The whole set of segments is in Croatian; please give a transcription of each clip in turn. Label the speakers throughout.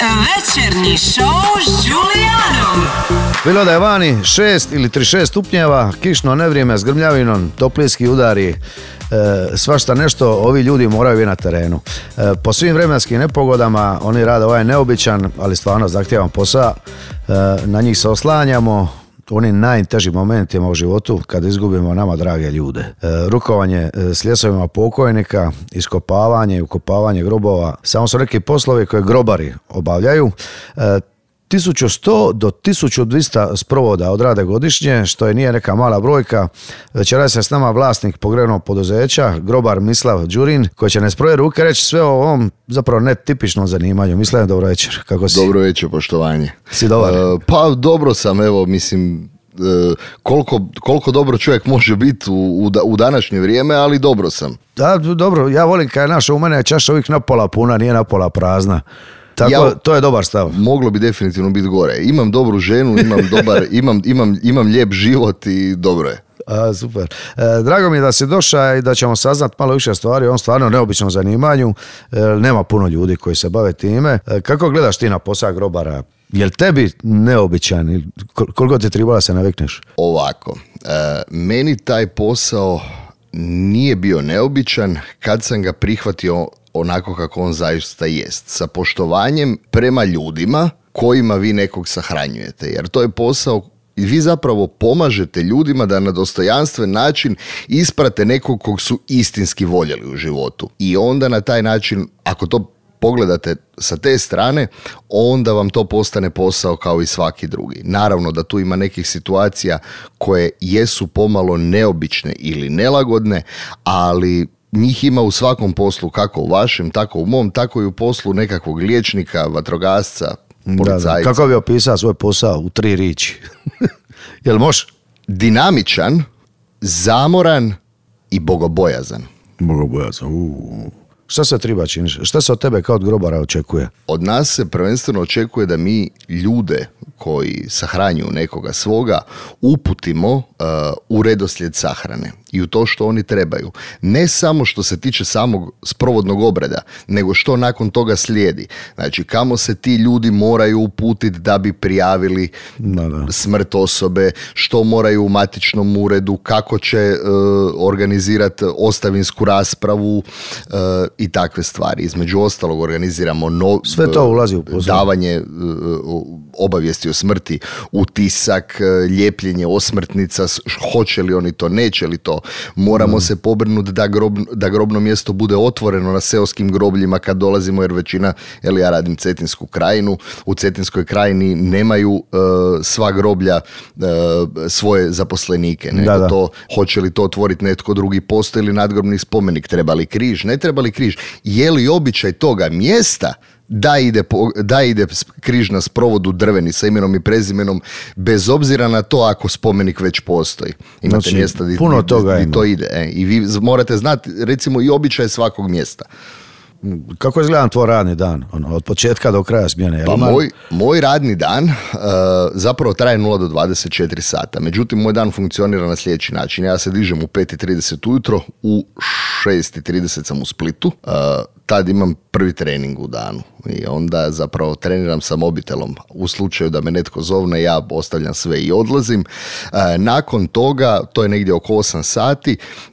Speaker 1: Večernji show s Đulijanom.
Speaker 2: Bilo da je vani 6 ili 36 stupnjeva, kišno nevrijeme s grmljavinom, toplinski udari, svašta nešto, ovi ljudi moraju biti na terenu. Po svim vremenskim nepogodama oni rade ovaj neobičan, ali stvarno zahtjevan posao. Na njih se oslanjamo u onim najtežim momentima u životu kad izgubimo nama drage ljude. Rukovanje s ljesovima pokojnika, iskopavanje i ukopavanje grobova, samo su neki poslovi koje grobari obavljaju. 1100 do 1200 sprovoda odrade godišnje, što nije neka mala brojka. Večeras je s nama vlasnik pogrebnog poduzeća, grobar Mislav Đurin, koji će nas prve ruke reći sve o ovom zapravo netipičnom zanimanju. Mislav, dobro večer. Kako si?
Speaker 3: Dobro večer, poštovanje.
Speaker 2: Si dobar?
Speaker 3: Pa dobro sam, evo, mislim, koliko dobro čovjek može biti u današnje vrijeme, ali dobro sam.
Speaker 2: Da, dobro, ja volim kad je naša, u mene je čaša uvijek napola puna, nije napola prazna. Tako, to je dobar stav.
Speaker 3: Moglo bi definitivno biti gore. Imam dobru ženu, imam lijep život i dobro je.
Speaker 2: Super. Drago mi je da si došao i da ćemo saznat malo više stvari o ovom stvarno neobičnom zanimanju. Nema puno ljudi koji se bave time. Kako gledaš ti na posao grobara? Je li tebi neobičan? Koliko ti trebalo da se navikneš?
Speaker 3: Ovako, meni taj posao nije bio neobičan kad sam ga prihvatio onako kako on zaista jest, sa poštovanjem prema ljudima kojima vi nekog sahranjujete, jer to je posao i vi zapravo pomažete ljudima da na dostojanstven način isprate nekog kog su istinski voljeli u životu. I onda na taj način, ako to pogledate sa te strane, onda vam to postane posao kao i svaki drugi. Naravno da tu ima nekih situacija koje jesu pomalo neobične ili nelagodne, ali njih ima u svakom poslu, kako u vašem, tako u mom, tako i u poslu nekakvog liječnika, vatrogasca, policajca.
Speaker 2: Da. Kako bi opisao svoj posao u 3 riječi? Jel može?
Speaker 3: Dinamičan, zamoran i bogobojazan.
Speaker 2: Bogobojazan, Šta se treba činiti? Šta se od tebe kao od grobara očekuje?
Speaker 3: Od nas se prvenstveno očekuje da mi ljude koji sahranjuju nekoga svoga uputimo u redoslijed sahrane i u to što oni trebaju. Ne samo što se tiče samog sprovodnog obreda, nego što nakon toga slijedi. Znači, kamo se ti ljudi moraju uputiti da bi prijavili smrt osobe, što moraju u matičnom uredu, kako će organizirati ostavinsku raspravu i takve stvari. Između ostalog organiziramo
Speaker 2: sve to ulazi u posao.
Speaker 3: Davanje obavijesti o smrti u tisak, ljepljenje osmrtnica, hoće li oni to, neće li to. Moramo se pobrinuti da grobno mjesto bude otvoreno na seoskim grobljima kad dolazimo, jer većina, ja radim Cetinsku krajinu, u Cetinskoj krajini nemaju sva groblja svoje zaposlenike. Nego to, hoće li to otvoriti netko drugi, postoji li nadgrobni spomenik, treba li križ, ne treba li križ, je li običaj toga mjesta da ide križ na sprovodu drveni sa imenom i prezimenom, bez obzira na to ako spomenik već postoji. Imate znači, mjesta gdje to ide. I vi morate znati, recimo, i običaje svakog mjesta.
Speaker 2: Kako izgleda tvoj radni dan? Od početka do kraja smjene?
Speaker 3: Pa moj radni dan zapravo traje 0 do 24 sata. Međutim, moj dan funkcionira na sljedeći način. Ja se dižem u 5:30 ujutro, u 6:30 sam u Splitu. Tad imam prvi trening u danu i onda zapravo treniram sa mobitelom. U slučaju da me netko zovne, ja ostavljam sve i odlazim. Nakon toga, to je negdje oko 8 sati,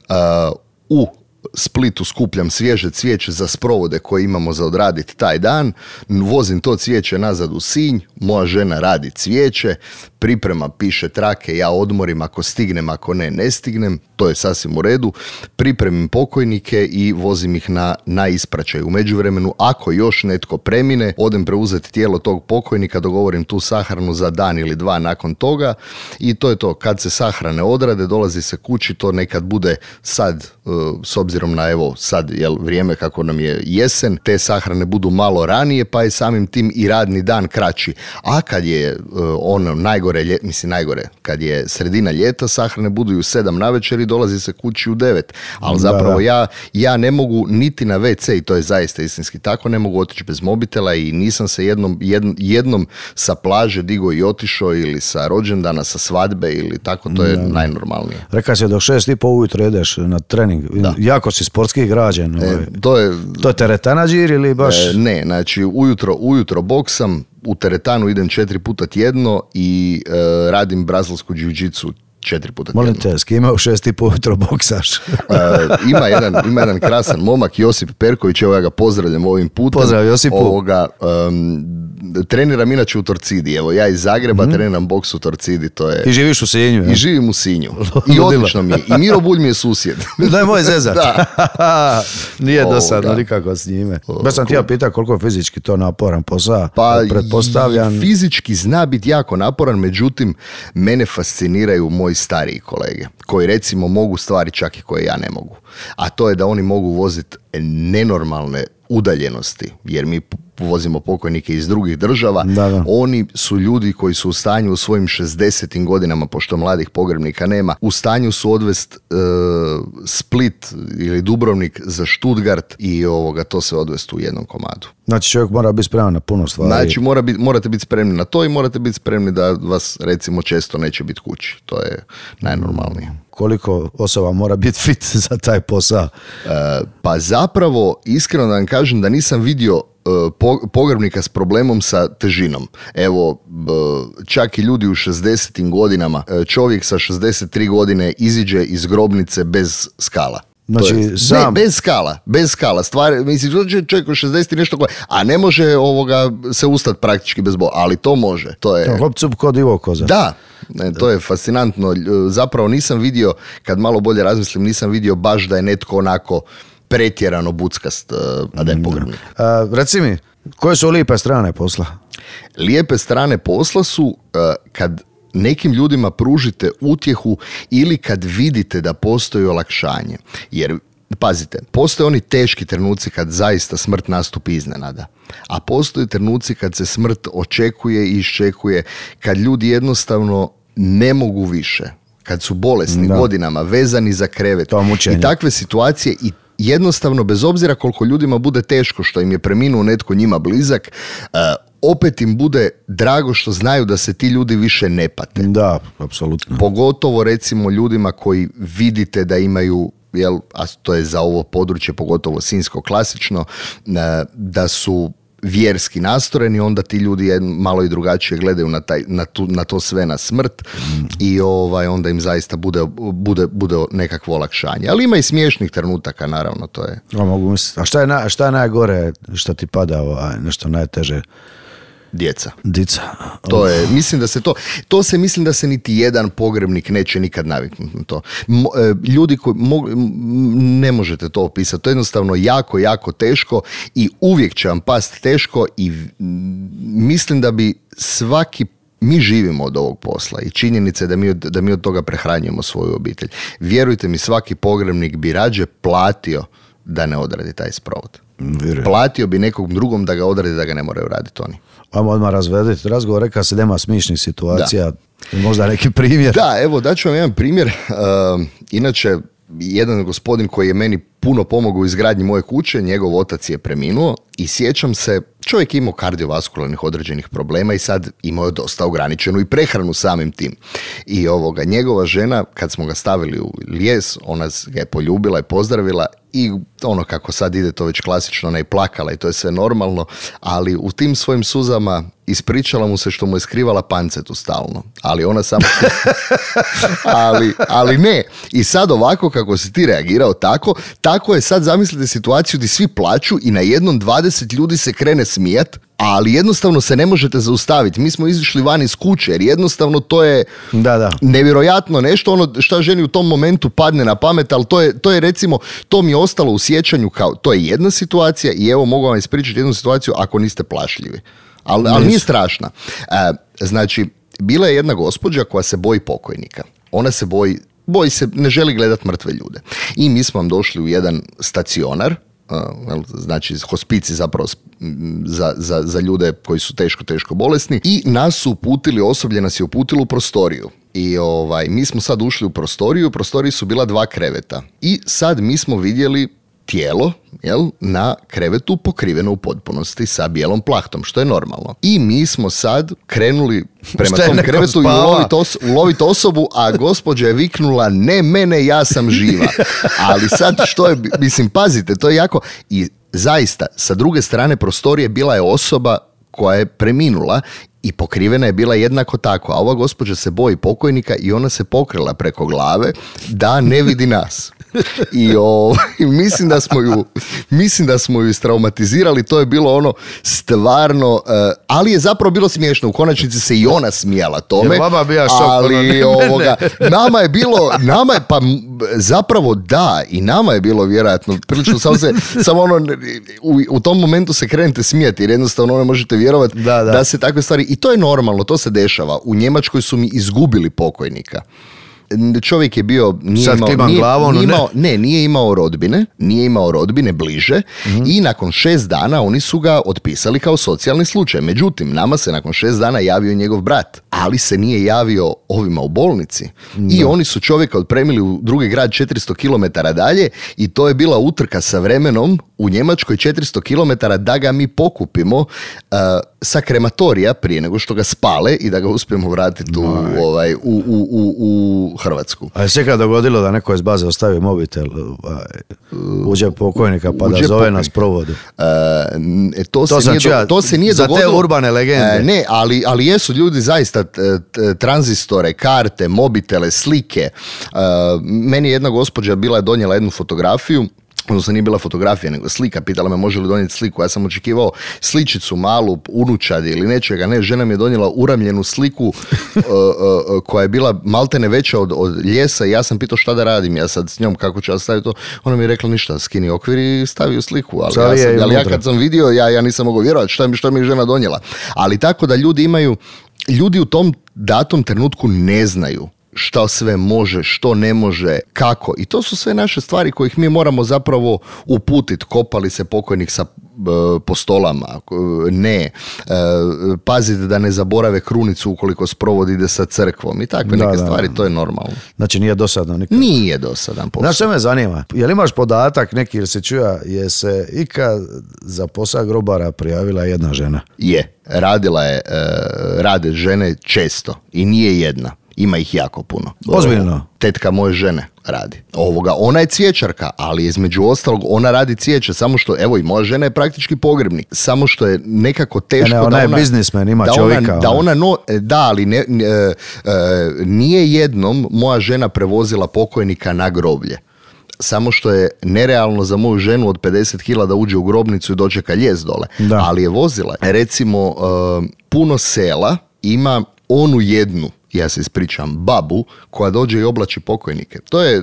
Speaker 3: u Splitu skupljam svježe cvijeće za sprovode koje imamo za odraditi taj dan, vozim to cvijeće nazad u Sinj, moja žena radi cvijeće, priprema, piše trake, ja odmorim ako stignem, ako ne stignem, to je sasvim u redu, pripremim pokojnike i vozim ih na ispraćaj. U međuvremenu, ako još netko premine, odem preuzeti tijelo tog pokojnika, dogovorim tu sahranu za dan ili dva nakon toga i to je to. Kad se sahrane odrade, dolazi se kući, to nekad bude sad, s obzirom na sad vrijeme kako nam je jesen, te sahrane budu malo ranije, pa je samim tim i radni dan kraći. A kad je najgore, kad je sredina ljeta, sahrane budu i u 7 navečer i dolazi se kući u 9. Ali zapravo ja ne mogu niti na WC, i to je zaista istinski tako, ne mogu otići bez mobitela i nisam se jednom sa plaže digao i otišao, ili sa rođendana, sa svadbe ili tako, to je najnormalnije.
Speaker 2: Rekao se do 6:30 ujutro ideš na trening. trening. Jako si sportski građen.
Speaker 3: To je
Speaker 2: teretana džir ili baš...
Speaker 3: Ne, znači ujutro boksam, u teretanu idem 4 puta tjedno i radim brazilsku džiu-džicu 4 puta tjedno.
Speaker 2: Molim te, s kime u 6:30 ujutro boksaš?
Speaker 3: Ima jedan krasan momak, Josip Perković, evo ja ga pozdravljam ovim putem.
Speaker 2: Pozdrav Josipu.
Speaker 3: Treniram inače u Torcidi, evo ja iz Zagreba treniram boks u Torcidi, to je...
Speaker 2: I živiš u Sinju, ja?
Speaker 3: I živim u Sinju. I odlično mi je. I Miro Bulj mi je susjed.
Speaker 2: Da je moj zezat.
Speaker 3: Da.
Speaker 2: Nije dosadno nikako s njime. Baš sam ti ja pitao koliko je fizički to naporan posao.
Speaker 3: Pa
Speaker 2: pretpostavljam...
Speaker 3: fizički zna biti jako naporan, međutim, mene fasciniraju moji stariji kolege, koji recimo mogu stvari čak i koje ja ne mogu. A to je da oni mogu voziti nenormalne udaljenosti, jer mi vozimo pokojnike iz drugih država.
Speaker 2: Da.
Speaker 3: Oni su ljudi koji su u stanju u svojim 60. godinama, pošto mladih pogrebnika nema, u stanju su odvest Split ili Dubrovnik za Stuttgart i to se odvesti u jednom komadu.
Speaker 2: Znači čovjek mora biti spreman na puno stvari.
Speaker 3: Znači morate biti spremni na to i morate biti spremni da vas recimo često neće biti kući. To je najnormalnije.
Speaker 2: Koliko osoba mora biti fit za taj posao?
Speaker 3: Pa zapravo, iskreno da vam kažem da nisam vidio pogrebnika s problemom sa težinom. Evo, čak i ljudi u 60. godinama, čovjek sa 63 godine iziđe iz grobnice bez skala.
Speaker 2: Znači,
Speaker 3: bez skala. Stvar, mislim, čovjek u 60 i nešto koje, a ne može se ustati praktički bez bola, ali to može. To je...
Speaker 2: Hopcup kod divo koza.
Speaker 3: Da. To je fascinantno. Zapravo nisam vidio, kad malo bolje razmislim, nisam vidio baš da je netko onako pretjerano buckast, a da je pogrebnik.
Speaker 2: Reci mi, koje su lijepe strane posla?
Speaker 3: Lijepe strane posla su kad nekim ljudima pružite utjehu ili kad vidite da postoji olakšanje. Jer, pazite, postoje oni teški trenuci kad zaista smrt nastupi iznenada. A postoje trenuci kad se smrt očekuje i iščekuje, kad ljudi jednostavno ne mogu više. Kad su bolesni godinama, vezani za krevet. I takve situacije i jednostavno, bez obzira koliko ljudima bude teško što im je preminuo netko njima blizak, opet im bude drago što znaju da se ti ljudi više ne pate.
Speaker 2: Da, apsolutno.
Speaker 3: Pogotovo recimo ljudima koji vidite da imaju, a to je za ovo područje pogotovo sinjsko klasično, da su vjerski nastrojeni, onda ti ljudi malo i drugačije gledaju na to sve, na smrt i onda im zaista bude nekakvo olakšanje. Ali ima i smiješnih trenutaka, naravno, to je.
Speaker 2: Mogu misliti. A šta je najgore što ti pada, nešto najteže?
Speaker 3: Djeca.
Speaker 2: To je,
Speaker 3: mislim da se niti jedan pogrebnik neće nikad naviknuti na to. Ljudi koji ne možete to opisati, to je jednostavno jako, jako teško i uvijek će vam pasti teško i mislim da bi mi živimo od ovog posla i činjenica je da mi od toga prehranjujemo svoju obitelj. Vjerujte mi, svaki pogrebnik bi rađe platio da ne odradi taj sprovod. Platio bi nekog drugom da ga odradi, da ga ne moraju raditi oni.
Speaker 2: Ajmo odmah razvediti razgovor, reka se nema smišnih situacija, možda neki primjer.
Speaker 3: Da, evo daću vam jedan primjer. Inače, jedan gospodin koji je meni puno pomogao u izgradnji moje kuće, njegov otac je preminuo i sjećam se, čovjek je imao kardiovaskularnih određenih problema i sad imao je dosta ograničenu i prehranu samim tim. I njegova žena, kad smo ga stavili u lijes, ona ga je poljubila i pozdravila i kako sad ide to već klasično, ona je plakala i to je sve normalno, ali u tim svojim suzama ispričala mu se što mu je skrivala pancetu stalno. Ali ona samo... ali ne. I sad ovako kako si ti reagirao tako je sad, zamislite situaciju gdje svi plaću i na jednom 20 ljudi se krene smijat, ali jednostavno se ne možete zaustaviti. Mi smo izišli van iz kuće jer jednostavno to je nevjerojatno nešto, što ženi u tom momentu padne na pamet, ali to je recimo, to mi je ostalo u sjećanju kao, to je jedna situacija i evo mogu vam ispričati jednu situaciju ako niste plašljivi. Ali nije strašna. Znači, bila je jedna gospođa koja se boji pokojnika. Ona se boji se, ne želi gledati mrtve ljude. I mi smo vam došli u jedan stacionar, znači hospici zapravo za ljude koji su teško bolesni i osoblje nas je uputilo u prostoriju. I mi smo sad ušli u prostoriju su bila 2 kreveta. I sad mi smo vidjeli tijelo, jel, na krevetu pokriveno u potpunosti sa bijelom plahtom, što je normalno. I mi smo sad krenuli prema tom krevetu i uloviti osobu, a gospođa je viknula, ne mene, ja sam živa. Ali sad što je, mislim, pazite, to je jako, i zaista, sa druge strane prostorije bila je osoba koja je preminula i pokrivena je bila jednako tako, a ova gospođa se boji pokojnika i ona se pokrila preko glave da ne vidi nas. I mislim da smo ju istraumatizirali, to je bilo ono stvarno, ali je zapravo bilo smiješno, u konačnici se i ona smijala tome, ali nama je bilo, pa zapravo da, i nama je bilo vjerojatno, prilično samo ono, u tom momentu se krenete smijati, jer jednostavno ne možete vjerovati da se takve stvari, i to je normalno, to se dešava. U Njemačkoj su mi izgubili pokojnika. Čovjek je bio, nije imao rodbine bliže, i nakon 6 dana oni su ga otpisali kao socijalni slučaj. Međutim, nama se nakon 6 dana javio njegov brat, ali se nije javio ovima u bolnici. I oni su čovjeka otpremili u drugi grad 400 km dalje, i to je bila utrka sa vremenom u Njemačkoj 400 km da ga mi pokupimo sa krematorija prije nego što ga spale i da ga uspijemo vratiti u Hrvatsku.
Speaker 2: A je se kad dogodilo da neko iz baze ostavi mobitel uđe pokojnika pa da zove nas provodu?
Speaker 3: To se nije
Speaker 2: za
Speaker 3: dogodilo.
Speaker 2: Za te urbane legende.
Speaker 3: Ne, ali jesu ljudi zaista tranzistore, karte, mobitele, slike. Meni je jedna gospođa bila donijela jednu fotografiju, odnosno nije bila fotografija, nego slika, pitala me može li donijeti sliku, ja sam očekivao sličicu malu, unučadi ili nečega, ne, žena mi je donijela uramljenu sliku koja je bila maltene veća od ljesa, i ja sam pitao šta da radim, ja sad s njom, kako ću ja staviti to, ona mi je rekla ništa, skini okvir i stavi u sliku, ali ja kad sam vidio, ja nisam mogao vjerovati što mi je žena donijela, ali tako da ljudi u tom datom trenutku ne znaju što sve može, što ne može, kako. I to su sve naše stvari kojih mi moramo zapravo uputiti. Kopali se pokojnik po stolama, ne. Pazite da ne zaborave krunicu ukoliko sprovod ide sa crkvom i takve neke stvari, to je normalno.
Speaker 2: Znači nije dosadno nikad?
Speaker 3: Nije dosadan posao.
Speaker 2: Znaš što me zanima? Je li imaš podatak neki, jer se čuja, je se ikad za posao grobara prijavila jedna žena?
Speaker 3: Je. Rade žene često i nije jedna. Ima ih jako puno.
Speaker 2: Ozbiljno?
Speaker 3: Tetka moje žene radi. Ona je cvjećarka, ali između ostalog ona radi cvijeće, samo što, evo, i moja žena je praktički pogrebnik, samo što je nekako teško
Speaker 2: ona je biznismen, ima čovjeka.
Speaker 3: Ali nije jednom moja žena prevozila pokojnika na groblje. Samo što je nerealno za moju ženu od 50 kila da uđe u grobnicu i dočeka ljes dole. Da. Ali je vozila. Recimo, puno sela ima onu jednu, ja se ispričam, babu koja dođe i oblači pokojnike. To je,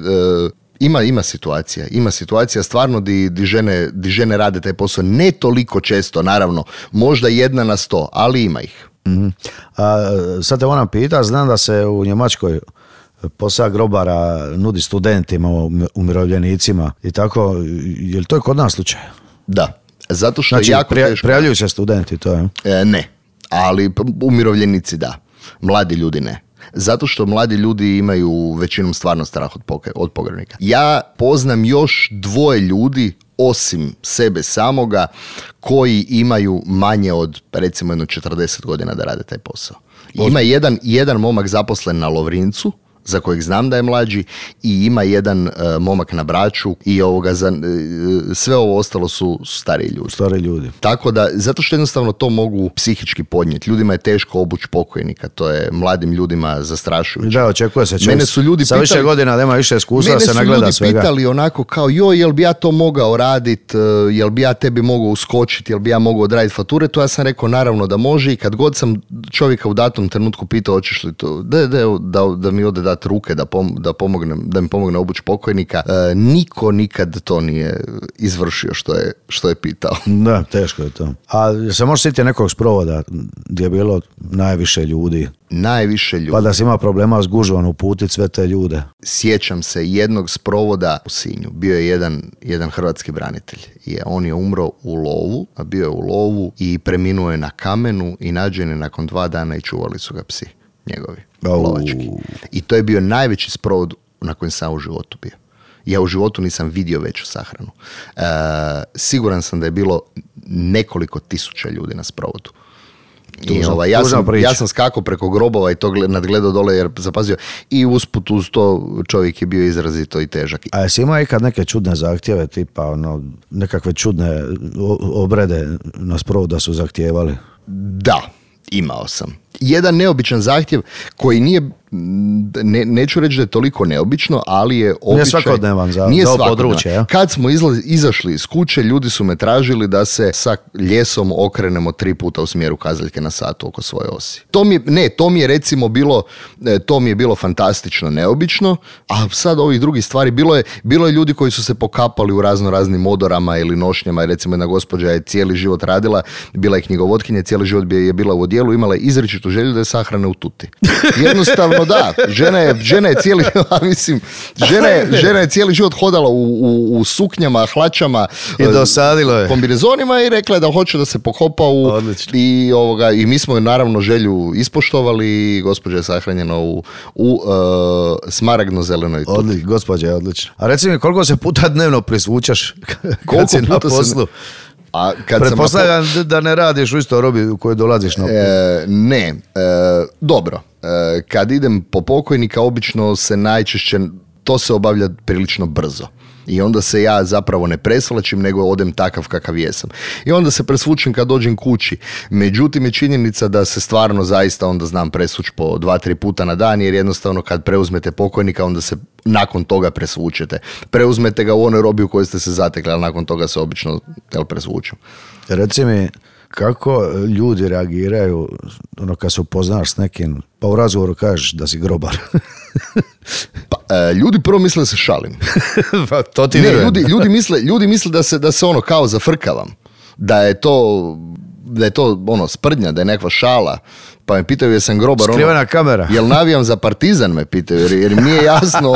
Speaker 3: ima situacija stvarno di žene rade taj posao, ne toliko često, naravno, možda 1 na 100, ali ima ih.
Speaker 2: Mm-hmm. Sad te moram pitati, znam da se u Njemačkoj posao grobara nudi studentima, umirovljenicima i tako, je li to kod nas slučaj?
Speaker 3: Da, zato što je jako teško.
Speaker 2: Prijavljuju se studenti, to je?
Speaker 3: Ne, ali umirovljenici da. Mladi ljudi ne. Zato što mladi ljudi imaju većinom stvarno strah od pogrebnika. Ja poznam još 2 ljudi, osim sebe samoga, koji imaju manje od, recimo, 40 godina da rade taj posao. Ima jedan momak zaposlen na Lovrincu, za kojeg znam da je mlađi, i ima jedan momak na Braču, i sve ovo ostalo su stariji ljudi. Tako da, zato što jednostavno to mogu psihički podnijeti. Ljudima je teško obući pokojnika, to je mladim ljudima zastrašujuće.
Speaker 2: Da, očekuje se.
Speaker 3: Mene su ljudi
Speaker 2: sa više godina, nema više iskustva, se nagleda svega.
Speaker 3: Mene su ljudi pitali onako kao, jel bi ja to mogao raditi, jel bi ja tebi mogao uskočiti, jel bi ja mogao odraditi fature, to ja sam rekao naravno da može, i kad god sam čovjeka u datom trenutku pitao hoćeš li to, da mi ode dati ruke, da mi pomogne obući pokojnika, niko nikad to nije izvršio što je pitao.
Speaker 2: Da, teško je to. A se može sjetiti nekog sprovoda gdje je bilo najviše ljudi?
Speaker 3: Najviše ljudi.
Speaker 2: Pa da si ima problema s gužvom uputiti sve te ljude?
Speaker 3: Sjećam se jednog sprovoda u Sinju. Bio je jedan hrvatski branitelj. On je umro u lovu, a bio je u lovu i preminuo je na kamenu i nađen je nakon 2 dana i čuvali su ga psi njegovi. Lovački. I to je bio najveći sprovod na kojem sam u životu bio. Ja u životu nisam vidio veću sahranu. Siguran sam da je bilo nekoliko tisuća ljudi na sprovodu. Ja sam skakao preko grobova i to nadgledao dole jer zapazio i usput uz to čovjek je bio izrazito i težak.
Speaker 2: A jesi imao ikad neke čudne zahtjeve, tipa nekakve čudne obrede na sprovodu da su zahtijevali?
Speaker 3: Da, imao sam. Jedan neobičan zahtjev koji nije, neću reći da je toliko neobično, ali je običaj.
Speaker 2: Nije svakodnevan za ovo područje. Ja?
Speaker 3: Kad smo izašli iz kuće, ljudi su me tražili da se sa ljesom okrenemo 3 puta u smjeru kazaljke na satu oko svoje osi. To mi je recimo bilo fantastično neobično, a sad ovih drugih stvari, bilo je ljudi koji su se pokapali u raznim odorama ili nošnjama, recimo jedna gospođa je cijeli život radila, bila je knjigovodkinja, cijeli život je bila u odjelu, imala je izričitu želju da je sahrane u tuti. Jednostavno da, žena je cijeli, mislim, žena je cijeli život hodala u suknjama, hlačama
Speaker 2: i dosadilo je
Speaker 3: kombinezonima i rekla je da hoće da se pokopa i mi smo naravno želju ispoštovali i gospođa je sahranjena u smaragdno-zelenoj tuti.
Speaker 2: Gospođa je odlična. A reci mi, koliko se puta dnevno prisvučaš kad si na poslu? Pretpostavljam da ne radiš u istoj robi u kojoj dolaziš na
Speaker 3: Ne, dobro. Kad idem po pokojnika, obično se najčešće, to se obavlja prilično brzo. I onda se ja zapravo ne presvlačim, nego odem takav kakav jesam. I onda se presvučem kad dođem kući. Međutim, je činjenica da se stvarno zaista onda znam presvući po 2-3 puta na dan, jer jednostavno kad preuzmete pokojnika, onda se nakon toga presvučete. Preuzmete ga u onoj robi u kojoj ste se zatekli, ali nakon toga se obično presvučem.
Speaker 2: Reci mi, kako ljudi reagiraju kad se upoznaš s nekim, pa u razgovoru kažeš da si grobar?
Speaker 3: Ljudi prvo misle da se šalim.
Speaker 2: Pa to ti vjerujem.
Speaker 3: Ljudi misle da se ono kao zafrkavam. Da je to sprdnja, da je nekakva šala. Pa me pitaju jesam grobar.
Speaker 2: Skrivena kamera.
Speaker 3: Jel navijam za Partizan, me pitaju, jer mi je jasno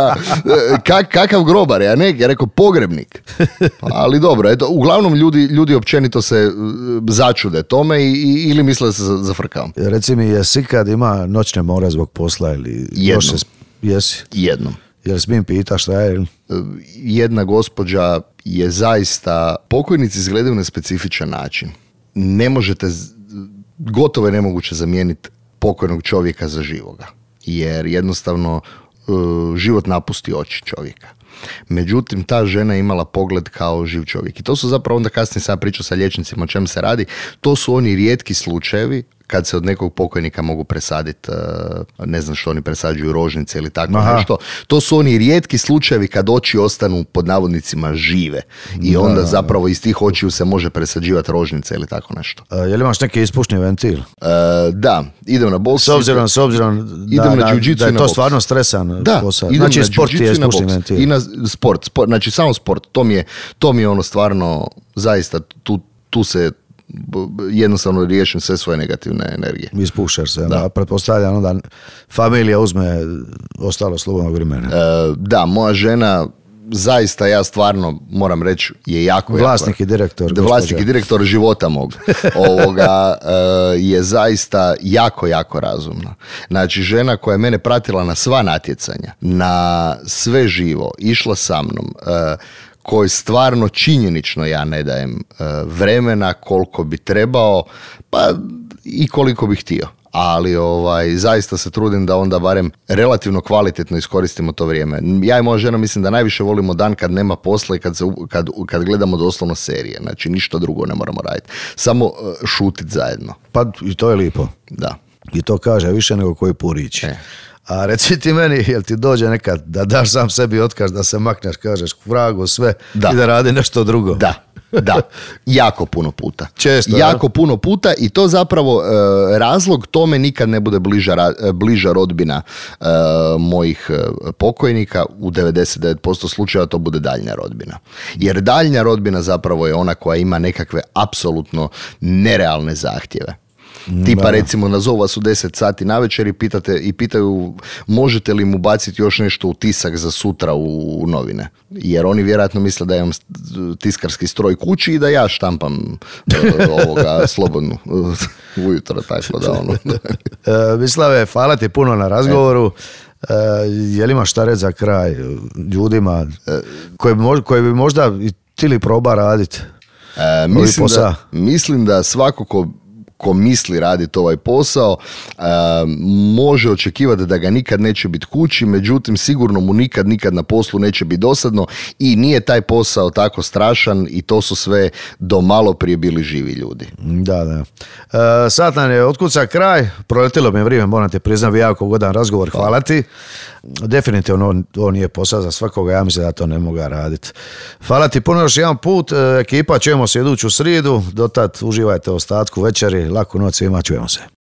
Speaker 3: kakav grobar. Ja rekao pogrebnik. Ali dobro, eto, uglavnom ljudi općenito se začude tome ili misle da se zafrkavam.
Speaker 2: Reci mi, jesi kad ima noćne more zbog posla ili...
Speaker 3: Jednom.
Speaker 2: Jesi?
Speaker 3: Jednom.
Speaker 2: Jel smijem pita šta je?
Speaker 3: Jedna gospođa je zaista, pokojnici izgledaju na specifičan način. Ne možete, gotovo je nemoguće zamijeniti pokojnog čovjeka za živoga. Jer jednostavno život napusti oči čovjeka. Međutim, ta žena je imala pogled kao živ čovjek. I to su zapravo, onda kasnije sam pričao sa liječnicima o čem se radi, to su oni rijetki slučajevi kad se od nekog pokojnika mogu presaditi, ne znam što oni presađuju, rožnice ili tako nešto. To su oni rijetki slučajevi kad oči ostanu pod navodnicima žive. I onda zapravo iz tih očiju se može presađivati rožnice ili tako nešto.
Speaker 2: Je li imaš neki ispušni ventil?
Speaker 3: Da, idem na boks.
Speaker 2: S obzirom da je to stvarno stresan posao. Znači sport je ispušni ventil.
Speaker 3: I na sport, znači samo sport. To mi je ono stvarno, zaista, tu se jednostavno riješim sve svoje negativne energije.
Speaker 2: Ispušaš se, da. Pretpostavljam onda familija uzme ostalo slobodnog vremena.
Speaker 3: Da, moja žena zaista, ja stvarno moram reći, je jako...
Speaker 2: Vlasnik i direktor.
Speaker 3: Vlasnik i direktor života mog. Je zaista jako razumna. Znači, žena koja je mene pratila na sva natjecanja, na sve živo, išla sa mnom, koji stvarno činjenično ja ne dajem vremena koliko bi trebao, pa i koliko bih htio. Ali zaista se trudim da onda barem relativno kvalitetno iskoristimo to vrijeme. Ja i moja žena mislim da najviše volimo dan kad nema posla i kad gledamo doslovno serije. Znači ništa drugo ne moramo raditi. Samo šutit zajedno.
Speaker 2: Pa i to je lipo.
Speaker 3: Da.
Speaker 2: I to kaže više nego koji purić. A reci ti meni, jel ti dođe nekad da daš sam sebi otkaz, da se makneš, kažeš vragu sve i da radi nešto drugo?
Speaker 3: Da, jako puno puta.
Speaker 2: Često,
Speaker 3: jako puno puta i to zapravo razlog tome nikad ne bude bliža rodbina mojih pokojnika. U 99% slučajeva to bude daljnja rodbina. Jer daljnja rodbina zapravo je ona koja ima nekakve apsolutno nerealne zahtjeve. Tipa recimo nazovu vas u 10 sati navečer i pitaju možete li mu baciti još nešto u tisak za sutra u novine. Jer oni vjerojatno misle da imam tiskarski stroj kući i da ja štampam slobodno ujutro. Tako da
Speaker 2: Mislave, hvala ti puno na razgovoru. Je li imaš šta reći za kraj ljudima koji bi možda i tili proba raditi?
Speaker 3: Mislim da svako ko misli raditi ovaj posao može očekivati da ga nikad neće biti kući, međutim sigurno mu nikad na poslu neće biti dosadno i nije taj posao tako strašan i to su sve do malo prije bili živi ljudi.
Speaker 2: Da. Sad nam je otkuca kraj, proletilo mi vrijeme, moram ti priznati, jako ugodan razgovor, hvala ti. Definitivno on nije posao za svakoga, ja mislim da to ne mogu raditi. Hvala ti puno još jedan put, ekipa, čujemo se iduću sridu, dotad uživajte ostatku večeri, laku noć svima, čujemo se.